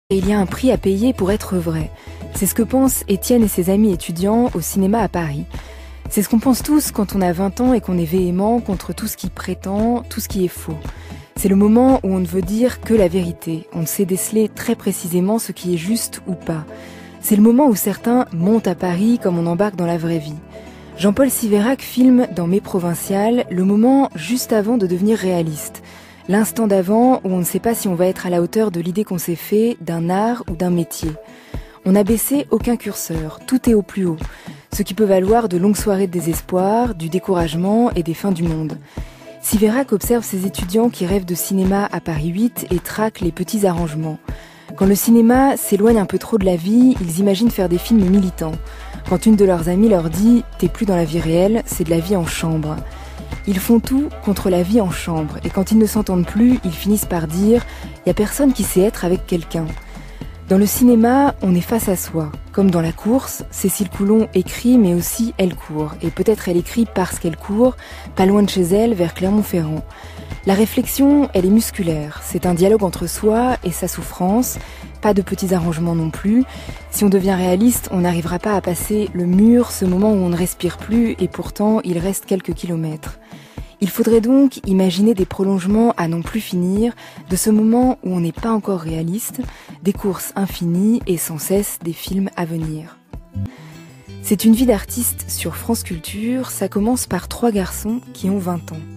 Et il y a un prix à payer pour être vrai. C'est ce que pensent Étienne et ses amis étudiants au cinéma à Paris. C'est ce qu'on pense tous quand on a 20 ans et qu'on est véhément contre tout ce qui prétend, tout ce qui est faux. C'est le moment où on ne veut dire que la vérité. On ne sait déceler très précisément ce qui est juste ou pas. C'est le moment où certains montent à Paris comme on embarque dans la vraie vie. Jean-Paul Siverac filme dans Mes Provinciales le moment juste avant de devenir réaliste. L'instant d'avant où on ne sait pas si on va être à la hauteur de l'idée qu'on s'est fait, d'un art ou d'un métier. On n'a baissé aucun curseur, tout est au plus haut. Ce qui peut valoir de longues soirées de désespoir, du découragement et des fins du monde. Siverac observe ses étudiants qui rêvent de cinéma à Paris 8 et traque les petits arrangements. Quand le cinéma s'éloigne un peu trop de la vie, ils imaginent faire des films militants. Quand une de leurs amies leur dit « T'es plus dans la vie réelle, c'est de la vie en chambre ». Ils font tout contre la vie en chambre, et quand ils ne s'entendent plus, ils finissent par dire « Y a personne qui sait être avec quelqu'un ». Dans le cinéma, on est face à soi. Comme dans La Course, Cécile Coulon écrit, mais aussi elle court. Et peut-être elle écrit parce qu'elle court, pas loin de chez elle, vers Clermont-Ferrand. La réflexion, elle est musculaire. C'est un dialogue entre soi et sa souffrance. Pas de petits arrangements non plus. Si on devient réaliste, on n'arrivera pas à passer le mur, ce moment où on ne respire plus, et pourtant il reste quelques kilomètres. Il faudrait donc imaginer des prolongements à n'en plus finir, de ce moment où on n'est pas encore réaliste, des courses infinies et sans cesse des films à venir. C'est une vie d'artiste sur France Culture, ça commence par 3 garçons qui ont 20 ans.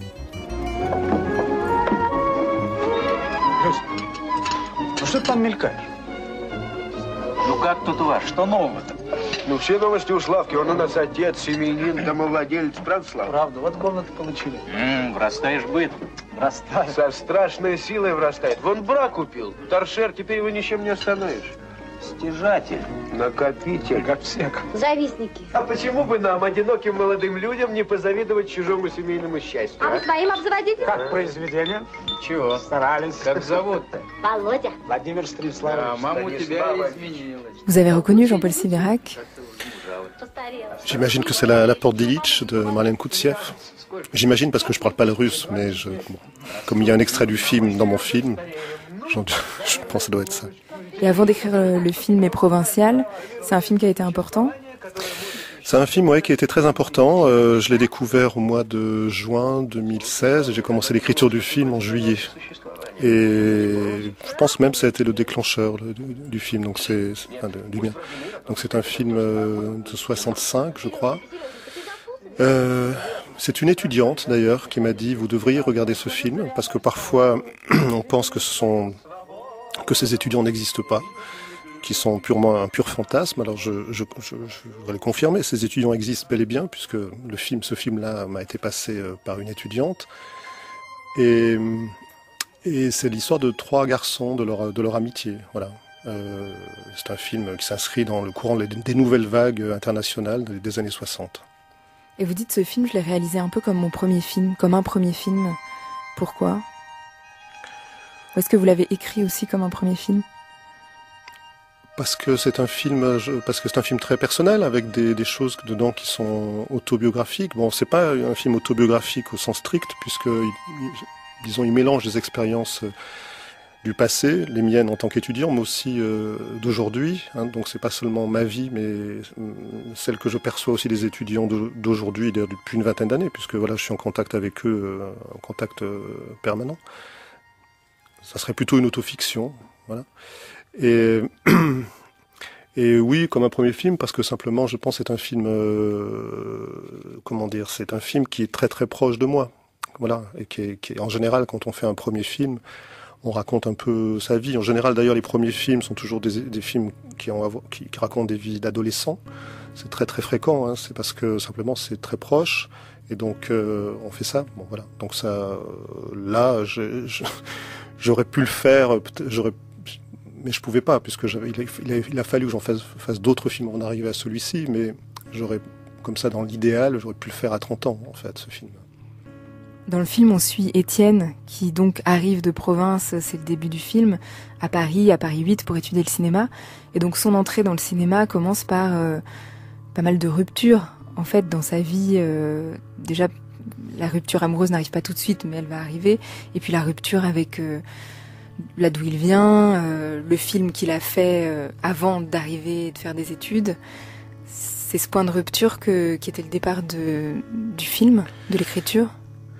Ну что ты там мелькаешь? Ну как тут у вас? Что нового-то? Ну все новости у Славки. Он у нас отец, семьянин, домовладелец. Правда, Слава? Правда, вот комнату получили. Врастаешь быт. Врастаю. Со страшной силой врастает. Вон брак купил. Торшер, теперь его ничем не остановишь. Стяжатель. Накопитель. Как всяко. Завистники. А почему бы нам, одиноким молодым людям, не позавидовать чужому семейному счастью? А вы своим обзаводитесь? Как произведение? Ничего. Старались. Как зовут-то? Володя. Владимир Станиславович. Мама у тебя изменилась. Vous avez reconnu Jean-Paul Siverac? Постарела. J'imagine que c'est la porte d'Ilitch de Marlène Koutsiev. J'imagine parce que je parle pas le russe, mais comme il y a un extrait du film dans mon film, je pense que ça doit être ça. Et avant d'écrire le film Mes Provinciales, c'est un film qui a été important? C'est un film qui a été très important. Je l'ai découvert au mois de juin 2016 et j'ai commencé l'écriture du film en juillet. Et je pense même que ça a été le déclencheur du film, donc du mien. Donc c'est un film de 65, je crois. C'est une étudiante d'ailleurs qui m'a dit « Vous devriez regarder ce film » parce que parfois on pense que ces étudiants n'existent pas, qui sont purement un pur fantasme. Alors je vais le confirmer, ces étudiants existent bel et bien puisque ce film-là m'a été passé par une étudiante. Et c'est l'histoire de 3 garçons, de leur amitié. Voilà. C'est un film qui s'inscrit dans le courant des nouvelles vagues internationales des années 60. Et vous dites ce film, je l'ai réalisé un peu comme mon premier film, comme un premier film. Pourquoi? Ou est-ce que vous l'avez écrit aussi comme un premier film? Parce que c'est un film très personnel avec des choses dedans qui sont autobiographiques. Bon, c'est pas un film autobiographique au sens strict puisque disons il mélange des expériences du passé, les miennes en tant qu'étudiant, mais aussi d'aujourd'hui. Donc c'est pas seulement ma vie, mais celle que je perçois aussi des étudiants d'aujourd'hui, d'ailleurs depuis une vingtaine d'années, puisque voilà, je suis en contact avec eux, en contact permanent. Ça serait plutôt une autofiction, voilà. Et oui, comme un premier film, parce que simplement, je pense que c'est un film, c'est un film qui est très très proche de moi, voilà, et qui est en général, quand on fait un premier film, on raconte un peu sa vie. En général, d'ailleurs, les premiers films sont toujours des films qui racontent des vies d'adolescents. C'est très très fréquent, hein. C'est parce que simplement c'est très proche, et donc on fait ça. Bon, voilà. Donc ça, là, j'aurais pu le faire, mais je pouvais pas, puisque il a fallu que j'en fasse d'autres films avant d'arriver à celui-ci, mais j'aurais, comme ça, dans l'idéal, j'aurais pu le faire à 30 ans, en fait, ce film. Dans le film, on suit Étienne, qui donc arrive de province, c'est le début du film, à Paris 8, pour étudier le cinéma. Et donc son entrée dans le cinéma commence par pas mal de ruptures, en fait, dans sa vie. Déjà, la rupture amoureuse n'arrive pas tout de suite, mais elle va arriver. Et puis la rupture avec là d'où il vient, le film qu'il a fait avant d'arriver et de faire des études. C'est ce point de rupture qui était le départ du film, de l'écriture.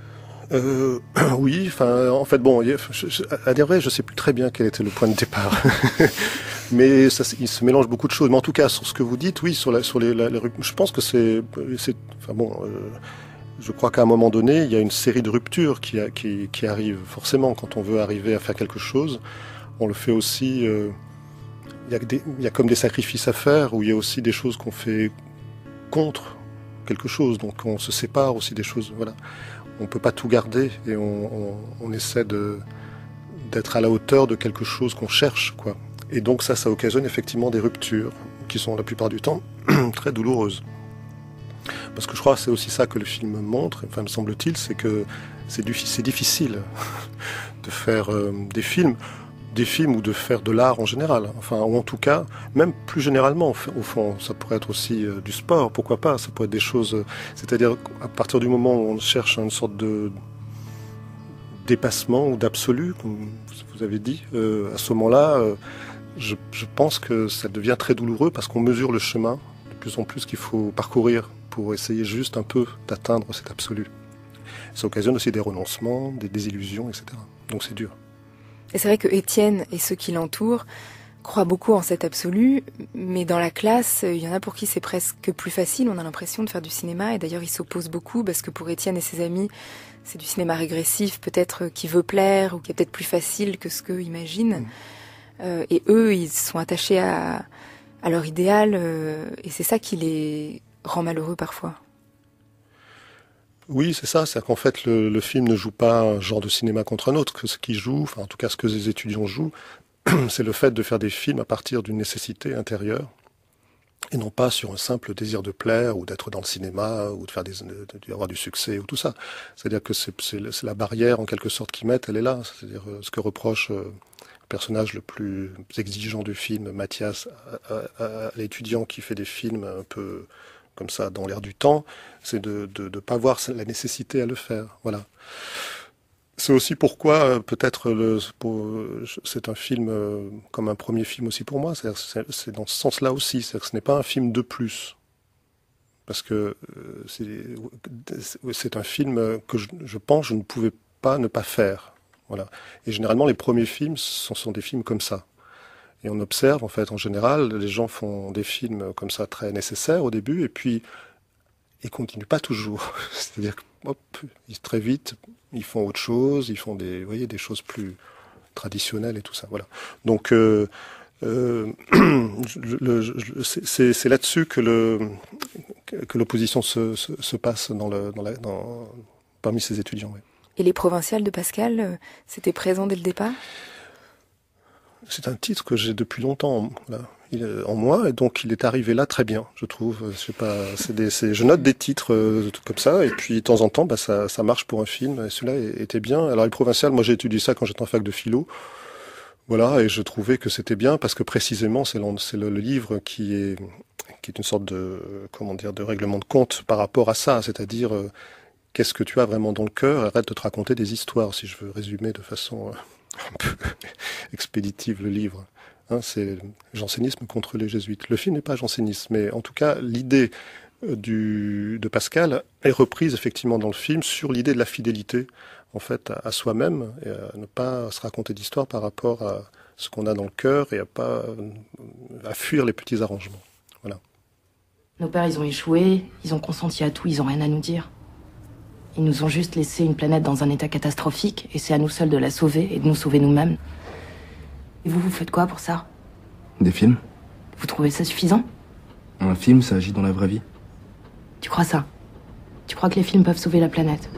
Oui, enfin, en fait, bon, à dire vrai, je sais plus très bien quel était le point de départ. Mais ça, il se mélange beaucoup de choses. Mais en tout cas, sur ce que vous dites, oui, sur les je pense que enfin bon, je crois qu'à un moment donné, il y a une série de ruptures qui arrivent. Forcément, quand on veut arriver à faire quelque chose, on le fait aussi. Il y a comme des sacrifices à faire, où il y a aussi des choses qu'on fait contre quelque chose. Donc, on se sépare aussi des choses. Voilà. On peut pas tout garder et on essaie d'être à la hauteur de quelque chose qu'on cherche, quoi. Et donc ça occasionne effectivement des ruptures qui sont la plupart du temps très douloureuses. Parce que je crois que c'est aussi ça que le film montre, enfin me semble-t-il, c'est que c'est difficile de faire des films ou de faire de l'art en général. Enfin, ou en tout cas, même plus généralement, au fond, ça pourrait être aussi du sport, pourquoi pas, ça pourrait être des choses... c'est-à-dire, à partir du moment où on cherche une sorte de dépassement ou d'absolu, comme vous avez dit, à ce moment-là, je pense que ça devient très douloureux parce qu'on mesure le chemin de plus en plus qu'il faut parcourir pour essayer juste un peu d'atteindre cet absolu. Ça occasionne aussi des renoncements, des désillusions, etc. Donc c'est dur. Et c'est vrai que Étienne et ceux qui l'entourent croient beaucoup en cet absolu, mais dans la classe, il y en a pour qui c'est presque plus facile, on a l'impression de faire du cinéma, et d'ailleurs ils s'opposent beaucoup, parce que pour Étienne et ses amis, c'est du cinéma régressif, peut-être qui veut plaire, ou qui est peut-être plus facile que ce qu'eux imaginent. Et eux, ils sont attachés à leur idéal, et c'est ça qui les rend malheureux parfois. Oui, c'est ça. C'est qu'en fait, le film ne joue pas un genre de cinéma contre un autre. Que ce qui joue, enfin en tout cas ce que les étudiants jouent, c'est le fait de faire des films à partir d'une nécessité intérieure, et non pas sur un simple désir de plaire ou d'être dans le cinéma ou de faire d'avoir du succès ou tout ça. C'est-à-dire que c'est la barrière en quelque sorte qu'ils mettent, elle est là. C'est-à-dire ce que reproche le personnage le plus exigeant du film, Mathias, à l'étudiant qui fait des films un peu comme ça dans l'air du temps, c'est de ne pas voir la nécessité à le faire. Voilà. C'est aussi pourquoi peut-être c'est un film comme un premier film aussi pour moi. C'est dans ce sens-là aussi. C'est-à-dire que ce n'est pas un film de plus. Parce que c'est un film que je pense je ne pouvais pas ne pas faire. Voilà. Et généralement, les premiers films sont des films comme ça. Et on observe, en fait, en général, les gens font des films comme ça très nécessaires au début, et puis ils continuent pas toujours. C'est-à-dire que, très vite, ils font autre chose, ils font des choses plus traditionnelles et tout ça. Voilà. Donc, c'est là-dessus que l'opposition se passe parmi ces étudiants. Ouais. Et les Provinciales de Pascal, c'était présent dès le départ ? C'est un titre que j'ai depuis longtemps en moi, et donc il est arrivé là très bien, je trouve. Je sais pas, je note des titres comme ça, et puis de temps en temps, ça marche pour un film. Et celui-là était bien. Alors les Provinciales, moi j'ai étudié ça quand j'étais en fac de philo, voilà, et je trouvais que c'était bien parce que précisément c'est le livre qui est une sorte de de règlement de compte par rapport à ça, c'est-à-dire qu'est-ce que tu as vraiment dans le cœur. Arrête de te raconter des histoires, si je veux résumer de façon un peu expéditive le livre. C'est jansénisme contre les jésuites. Le film n'est pas janséniste, mais en tout cas, l'idée de Pascal est reprise effectivement dans le film sur l'idée de la fidélité, en fait, à soi-même, et à ne pas se raconter d'histoire par rapport à ce qu'on a dans le cœur, et à fuir les petits arrangements. Voilà. Nos pères, ils ont échoué, ils ont consenti à tout, ils ont rien à nous dire. Ils nous ont juste laissé une planète dans un état catastrophique, et c'est à nous seuls de la sauver et de nous sauver nous-mêmes. Et vous faites quoi pour ça? Des films. Vous trouvez ça suffisant? Un film, ça agit dans la vraie vie. Tu crois ça? Tu crois que les films peuvent sauver la planète?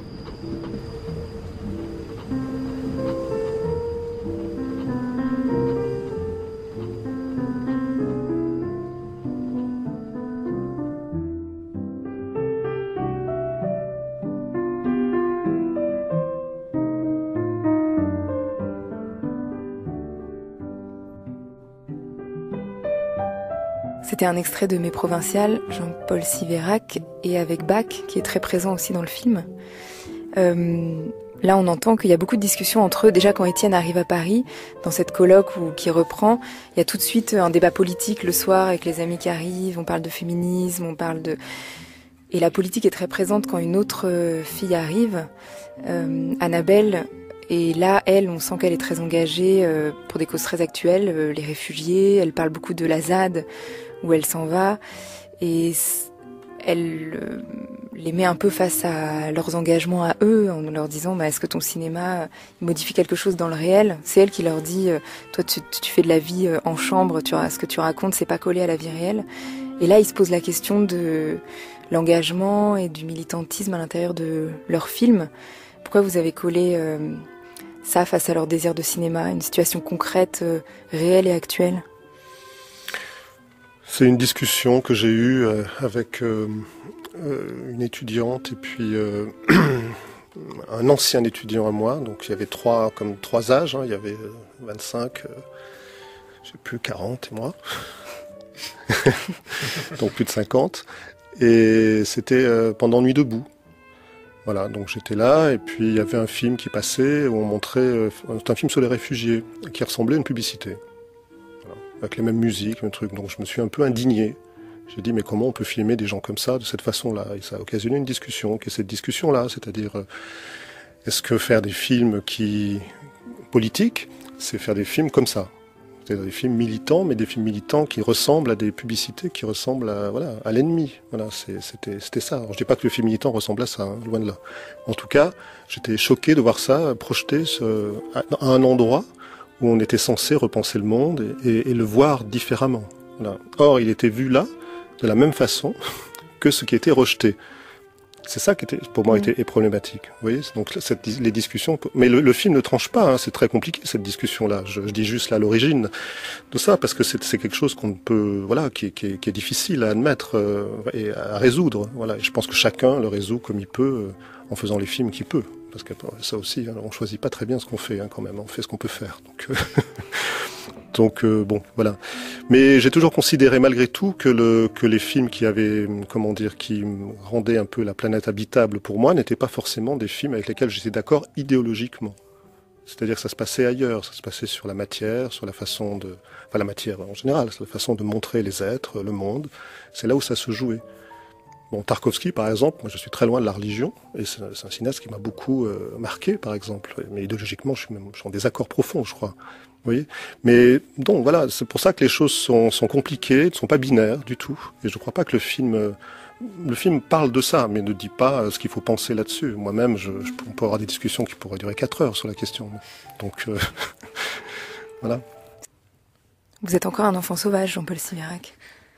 C'était un extrait de Mes Provinciales, Jean-Paul Siverac, et avec Bach, qui est très présent aussi dans le film. Là, on entend qu'il y a beaucoup de discussions entre eux. Déjà, quand Étienne arrive à Paris, dans cette colloque qui reprend, il y a tout de suite un débat politique le soir avec les amis qui arrivent. On parle de féminisme, on parle de... Et la politique est très présente quand une autre fille arrive, Annabelle. Et là, elle, on sent qu'elle est très engagée pour des causes très actuelles, les réfugiés. Elle parle beaucoup de la ZAD, où elle s'en va. Et elle les met un peu face à leurs engagements à eux, en leur disant est-ce que ton cinéma modifie quelque chose dans le réel? C'est elle qui leur dit toi tu fais de la vie en chambre, ce que tu racontes c'est pas collé à la vie réelle. Et là ils se posent la question de l'engagement et du militantisme à l'intérieur de leur film. Pourquoi vous avez collé ça face à leur désir de cinéma, une situation concrète, réelle et actuelle? C'est une discussion que j'ai eue avec une étudiante et puis un ancien étudiant à moi. Donc il y avait trois âges, hein. Il y avait 25, je sais plus, 40 et moi. Donc plus de 50. Et c'était pendant Nuit debout. Voilà, donc j'étais là et puis il y avait un film qui passait où on montrait... c'est un film sur les réfugiés qui ressemblait à une publicité. Avec les mêmes musiques, le même truc. Donc je me suis un peu indigné. J'ai dit mais comment on peut filmer des gens comme ça, de cette façon-là? Et ça a occasionné une discussion, qui est cette discussion-là, c'est-à-dire est-ce que faire des films politiques, c'est faire des films comme ça? C'est-à-dire des films militants, mais des films militants qui ressemblent à des publicités, qui ressemblent à l'ennemi. Voilà, c'était ça. Alors, je dis pas que le film militant ressemble à ça, hein, loin de là. En tout cas, j'étais choqué de voir ça projeté à un endroit où on était censé repenser le monde et le voir différemment. Voilà. Or, il était vu là, de la même façon que ce qui était rejeté. C'est ça qui pour moi est problématique. Vous voyez, donc les discussions... Mais le film ne tranche pas, hein, c'est très compliqué cette discussion-là. Je dis juste là l'origine de ça, parce que c'est quelque chose qu'on peut... qui est difficile à admettre et à résoudre. Voilà. Et je pense que chacun le résout comme il peut, en faisant les films qu'il peut. Parce que ça aussi, hein, on choisit pas très bien ce qu'on fait, hein, quand même. On fait ce qu'on peut faire. Donc, bon, voilà. Mais j'ai toujours considéré malgré tout que les films qui rendaient un peu la planète habitable pour moi n'étaient pas forcément des films avec lesquels j'étais d'accord idéologiquement. C'est-à-dire que ça se passait ailleurs, ça se passait sur la matière, sur la façon de... Enfin, la matière en général, c'est la façon de montrer les êtres, le monde. C'est là où ça se jouait. Bon, Tarkovsky, par exemple, moi je suis très loin de la religion, et c'est un cinéaste qui m'a beaucoup marqué, par exemple. Mais idéologiquement, je suis en désaccord profond, je crois. Vous voyez ? Mais donc voilà, c'est pour ça que les choses sont compliquées, ne sont pas binaires du tout. Et je ne crois pas que le film parle de ça, mais ne dit pas ce qu'il faut penser là-dessus. Moi-même, on peut avoir des discussions qui pourraient durer 4 heures sur la question. Donc, voilà. Vous êtes encore un enfant sauvage, Jean-Paul Sivirac.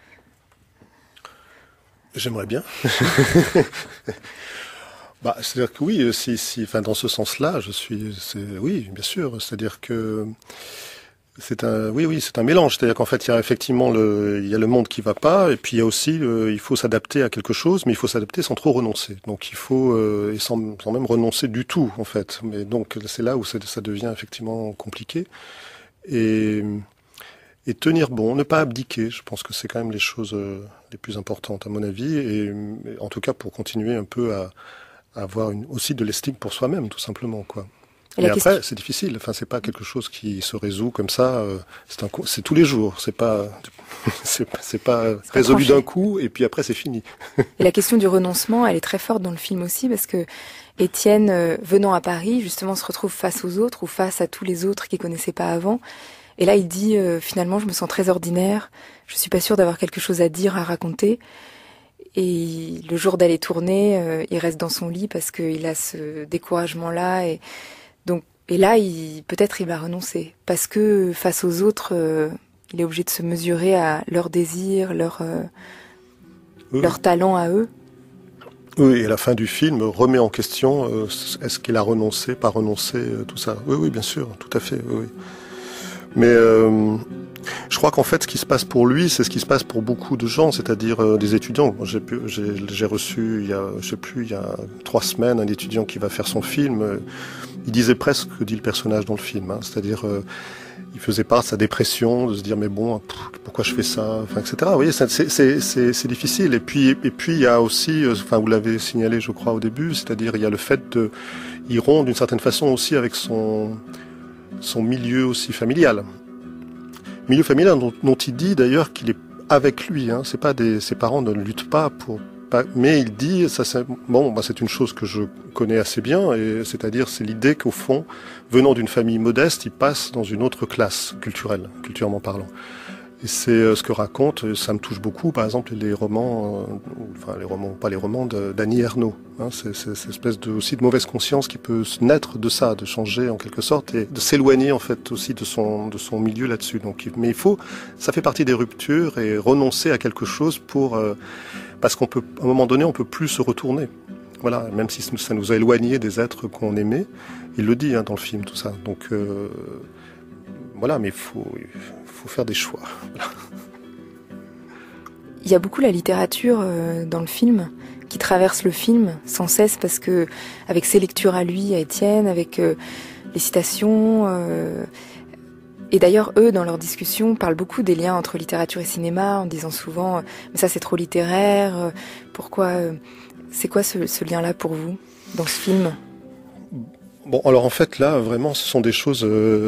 J'aimerais bien. C'est-à-dire que oui, dans ce sens-là, oui, bien sûr. C'est-à-dire que c'est un mélange. C'est-à-dire qu'en fait, il y a effectivement il y a le monde qui va pas, et puis il y a aussi, il faut s'adapter à quelque chose, mais il faut s'adapter sans trop renoncer. Donc il faut, et sans même renoncer du tout, en fait. Mais donc c'est là où ça devient effectivement compliqué. Et tenir bon, ne pas abdiquer, je pense que c'est quand même les choses les plus importantes à mon avis, et en tout cas pour continuer un peu à avoir aussi de l'estime pour soi-même, tout simplement, quoi. Et après, c'est difficile. Enfin, c'est pas quelque chose qui se résout comme ça. C'est tous les jours. C'est pas résolu d'un coup et puis après c'est fini. Et la question du renoncement, elle est très forte dans le film aussi, parce que Étienne, venant à Paris, justement, se retrouve face aux autres ou face à tous les autres qu'il connaissait pas avant. Et là, il dit finalement, je me sens très ordinaire. Je suis pas sûr d'avoir quelque chose à dire, à raconter. Et le jour d'aller tourner, il reste dans son lit parce qu'il a ce découragement-là. Et là, peut-être il va renoncer. Parce que face aux autres, il est obligé de se mesurer à leurs désirs, leur talent à eux. Oui, et la fin du film remet en question est-ce qu'il a renoncé, pas renoncé, tout ça. Oui, bien sûr, tout à fait, oui. Mais je crois qu'en fait, ce qui se passe pour lui, c'est ce qui se passe pour beaucoup de gens, c'est-à-dire des étudiants. J'ai reçu, il y a 3 semaines, un étudiant qui va faire son film. Il disait presque ce que dit le personnage dans le film, hein, c'est-à-dire il faisait part de sa dépression, de se dire mais bon, pourquoi je fais ça, enfin, etc. Vous voyez, c'est difficile. Et puis il y a aussi, vous l'avez signalé, je crois, au début, c'est-à-dire il y a le fait il rompt d'une certaine façon aussi avec son milieu aussi familial. Milieu familial dont il dit d'ailleurs qu'il est avec lui, hein. C'est pas ses parents ne luttent pas mais il dit, ça c'est une chose que je connais assez bien, et c'est-à-dire c'est l'idée qu'au fond, venant d'une famille modeste, il passe dans une autre classe culturelle, culturellement parlant. Et c'est ce que raconte, ça me touche beaucoup, par exemple les romans, pas les romans d'Annie Ernaux. Hein, c'est cette espèce aussi de mauvaise conscience qui peut naître de ça, de changer en quelque sorte et de s'éloigner en fait aussi de son milieu là-dessus. Mais ça fait partie des ruptures et renoncer à quelque chose parce qu'à un moment donné, on peut plus se retourner. Voilà, même si ça nous a éloignés des êtres qu'on aimait. Il le dit hein, dans le film, tout ça. Donc voilà, mais il faut faire des choix. Voilà. Il y a beaucoup la littérature dans le film qui traverse le film sans cesse parce que avec ses lectures à lui, à Étienne, avec les citations. Et d'ailleurs, eux, dans leur discussion, parlent beaucoup des liens entre littérature et cinéma, en disant souvent mais ça c'est trop littéraire. Pourquoi c'est quoi ce lien-là pour vous dans ce film ? Bon, alors en fait là, vraiment, ce sont des choses,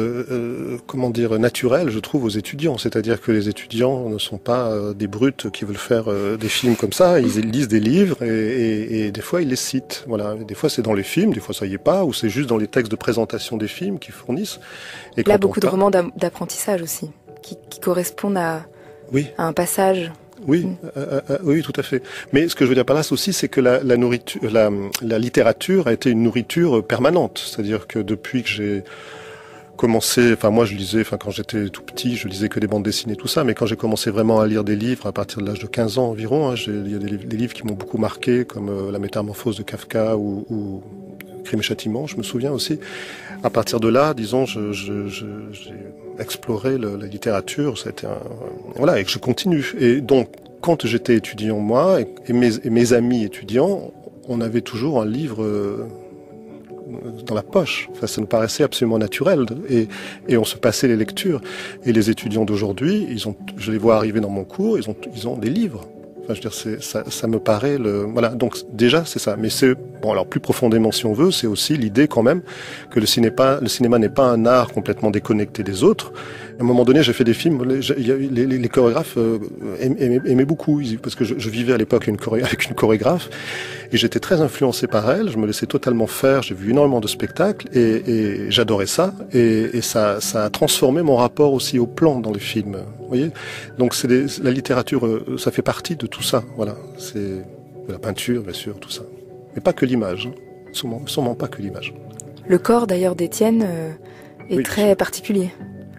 naturelles, je trouve, aux étudiants. C'est-à-dire que les étudiants ne sont pas des brutes qui veulent faire des films comme ça. Ils lisent des livres et des fois ils les citent. Voilà, des fois c'est dans les films, des fois ça y est pas, ou c'est juste dans les textes de présentation des films qu'ils fournissent. Et là, beaucoup de romans d'apprentissage aussi, qui correspondent à un passage. Oui, oui, tout à fait. Mais ce que je veux dire par là aussi, c'est que la littérature a été une nourriture permanente. C'est-à-dire que depuis que j'ai commencé, moi je lisais, quand j'étais tout petit, je lisais que des bandes dessinées, tout ça, mais quand j'ai commencé vraiment à lire des livres à partir de l'âge de 15 ans environ, il y a des livres qui m'ont beaucoup marqué, comme La Métamorphose de Kafka ou Crime et Châtiment, je me souviens aussi. À partir de là, disons, j'ai exploré la littérature, ça a été et que je continue. Et donc, quand j'étais étudiant, moi, et mes amis étudiants, on avait toujours un livre dans la poche. Enfin, ça nous paraissait absolument naturel. Et on se passait les lectures. Et les étudiants d'aujourd'hui, je les vois arriver dans mon cours, ils ont des livres. Enfin, je veux dire, ça me paraît voilà. Donc déjà, c'est ça. Mais alors plus profondément, si on veut, c'est aussi l'idée quand même que le cinéma n'est pas un art complètement déconnecté des autres. À un moment donné, j'ai fait des films. Les chorégraphes aimaient beaucoup, parce que je vivais à l'époque avec une chorégraphe et j'étais très influencé par elle. Je me laissais totalement faire. J'ai vu énormément de spectacles et j'adorais ça. Et ça a transformé mon rapport aussi au plan dans les films. Vous voyez. Donc la littérature, ça fait partie de tout ça. Voilà. C'est de la peinture, bien sûr, tout ça. Mais pas que l'image. Hein. Sûrement pas que l'image. Le corps d'ailleurs d'Étienne est très particulier.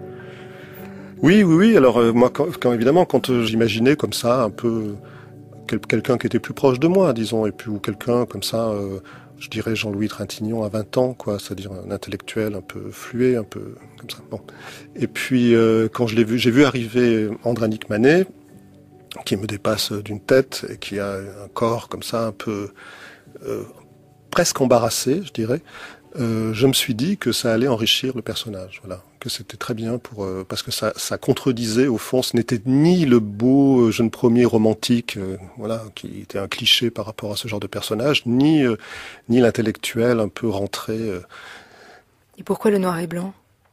Oui. Alors moi, évidemment, quand j'imaginais comme ça, un peu quelqu'un qui était plus proche de moi, disons, ou quelqu'un comme ça, je dirais Jean-Louis Trintignant à 20 ans, quoi, c'est-à-dire un intellectuel un peu fluet, un peu comme ça. Bon. Et puis quand j'ai vu arriver Andranik Manet, qui me dépasse d'une tête et qui a un corps comme ça, un peu presque embarrassé, je dirais. Je me suis dit que ça allait enrichir le personnage, voilà, que c'était très bien parce que ça contredisait au fond, ce n'était ni le beau jeune premier romantique, voilà, qui était un cliché par rapport à ce genre de personnage, ni l'intellectuel un peu rentré. Et pourquoi le noir et blanc ?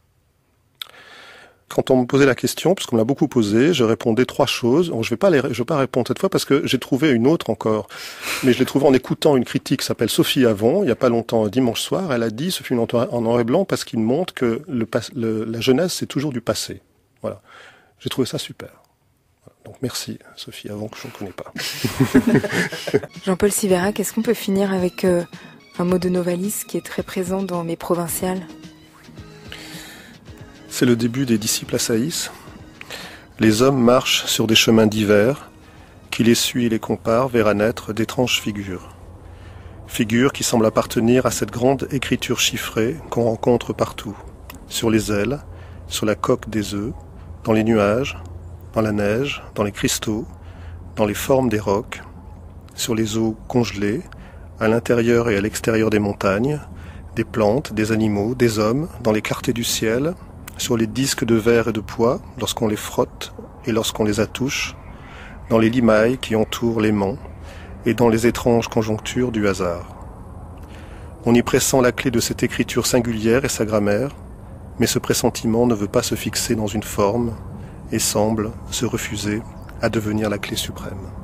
Quand on me posait la question, parce qu'on me l'a beaucoup posé, je répondais 3 choses. Donc, je vais pas répondre cette fois parce que j'ai trouvé une autre encore. Mais je l'ai trouvée en écoutant une critique qui s'appelle Sophie Avon, il y a pas longtemps, dimanche soir. Elle a dit ce film en noir et blanc parce qu'il montre que la jeunesse, c'est toujours du passé. Voilà. J'ai trouvé ça super. Donc merci Sophie Avon, que je ne connais pas. Jean-Paul Siverac, est-ce qu'on peut finir avec un mot de Novalis qui est très présent dans Mes Provinciales ? C'est le début des disciples à Saïs. Les hommes marchent sur des chemins divers, qui les suit et les compare vers à naître d'étranges figures. Figures qui semblent appartenir à cette grande écriture chiffrée qu'on rencontre partout, sur les ailes, sur la coque des œufs, dans les nuages, dans la neige, dans les cristaux, dans les formes des rocs, sur les eaux congelées, à l'intérieur et à l'extérieur des montagnes, des plantes, des animaux, des hommes, dans les clartés du ciel, sur les disques de verre et de pois, lorsqu'on les frotte et lorsqu'on les attouche, dans les limailles qui entourent l'aimant, et dans les étranges conjonctures du hasard. On y pressent la clé de cette écriture singulière et sa grammaire, mais ce pressentiment ne veut pas se fixer dans une forme et semble se refuser à devenir la clé suprême.